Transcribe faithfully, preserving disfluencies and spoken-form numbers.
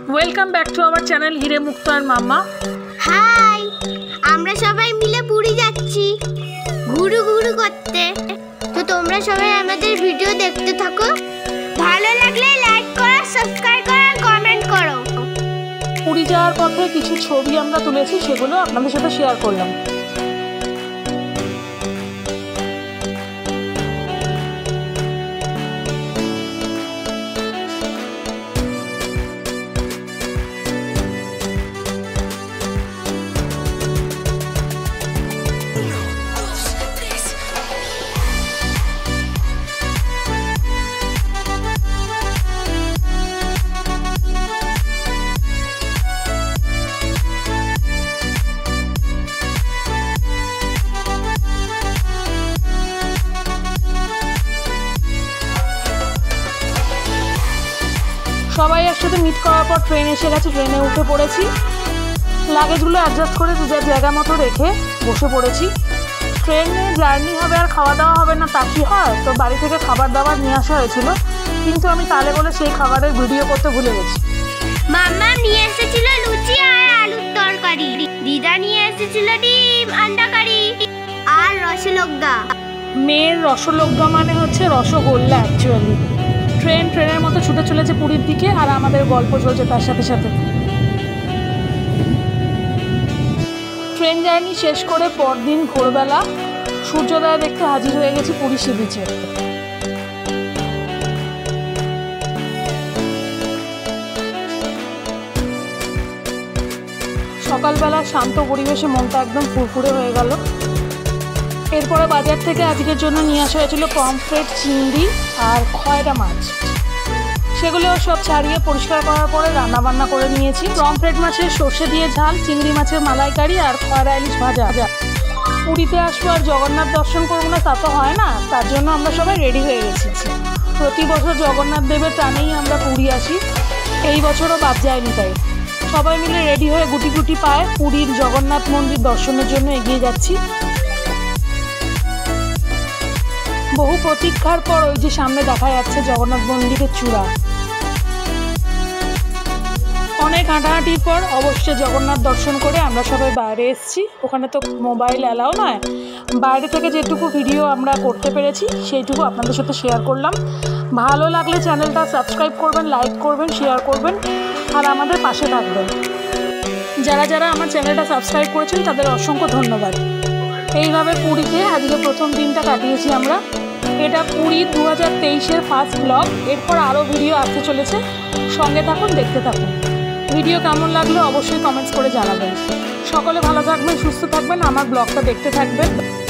Welcome back to our channel হিরে মুক্ত আর মাম্মা। High, আমরা সবাই মিলে পুরী যাচ্ছি ঘুরু ঘুরু করতে। তো তোমরা সবাই আমাদের ভিডিও দেখতে থাকো, ভালো লাগলে লাইক করো, সাবস্ক্রাইব করো আর কমেন্ট করো। পুরী যাওয়ার পথে কিছু ছবি আমরা তুলেছি, সেগুলো আপনাদের সাথে শেয়ার করলাম। সবাই একসাথে মিট করার পর ট্রেন এসে গেছে, ট্রেনে উঠে পড়েছি। লাগেজগুলো অ্যাডজাস্ট করে যে জায়গা মতো রেখে বসে পড়েছি। ট্রেনে জার্নি হবে আর খাওয়া দাওয়া হবে না, তা কি হয়? তো বাড়ি থেকে খাবার দাবার নিয়ে আসা হয়েছিল, কিন্তু আমি তালে বলে সেই খাবারের ভিডিও করতে ভুলে গেছি। মাম্মা নিয়ে এসেছিল লুচি আর আলুর তরকারি, দিদা নিয়ে এসেছিল ডিম আন্ডা কারি আর রসগোল্লা। মেয়ের রসগোল্লা মানে হচ্ছে রসগোল্লা অ্যাকচুয়ালি। ট্রেন ট্রেনের মতো ছুটে চলেছে পুরীর দিকে, আর আমাদের গল্প চলছে তার সাথে সাথে। ট্রেন জার্নি শেষ করে পরদিন ভোরবেলা সূর্যোদয় দেখতে হাজির হয়ে গেছি পুরী সি বিচে। সকালবেলা শান্ত পরিবেশে মনটা একদম ফুরফুরে হয়ে গেল। এরপরে বাজার থেকে আজকের জন্য নিয়ে আসা হয়েছিল পমফ্রেট, চিংড়ি আর খয়রা মাছ। সেগুলো সব ছাড়িয়ে পরিষ্কার করার পরে রান্নাবান্না করে নিয়েছি। পমফ্রেট মাছের সর্ষে দিয়ে ঝাল, চিংড়ি মাছের মালাইকারি আর খয়রা ইলিশ ভাজা। পুরীতে আসবো আর জগন্নাথ দর্শন করবো না তা তো হয় না, তার জন্য আমরা সবাই রেডি হয়ে গেছি। প্রতি বছর জগন্নাথ দেবের টানেই আমরা পুরী আসি, এই বছরও বাদ যায়নি। তাই সবাই মিলে রেডি হয়ে গুটি গুটি পায়ে পুরীর জগন্নাথ মন্দির দর্শনের জন্য এগিয়ে যাচ্ছি। বহু প্রতীক্ষার পর ওই যে সামনে দেখা যাচ্ছে জগন্নাথ মন্দিরের চূড়া। অনেক হাঁটাহাঁটির পর অবশ্যই জগন্নাথ দর্শন করে আমরা সবাই বাইরে এসেছি। ওখানে তো মোবাইল অ্যালাউ নয়, বাইরে থেকে যেটুকু ভিডিও আমরা করতে পেরেছি সেইটুকু আপনাদের সাথে শেয়ার করলাম। ভালো লাগলে চ্যানেলটা সাবস্ক্রাইব করবেন, লাইক করবেন, শেয়ার করবেন আর আমাদের পাশে থাকবেন। যারা যারা আমার চ্যানেলটা সাবস্ক্রাইব করেছেন তাদের অসংখ্য ধন্যবাদ। এইভাবে পুরীতে আজকে প্রথম দিনটা কাটিয়েছি আমরা। এটা পুরী দু হাজার তেইশের ফার্স্ট ব্লগ। এরপর আরও ভিডিও আসতে চলেছে, সঙ্গে থাকুন, দেখতে থাকুন। ভিডিও কেমন লাগলো অবশ্যই কমেন্টস করে জানাবেন। সকলে ভালো থাকবেন, সুস্থ থাকবেন, আমার ব্লগটা দেখতে থাকবেন।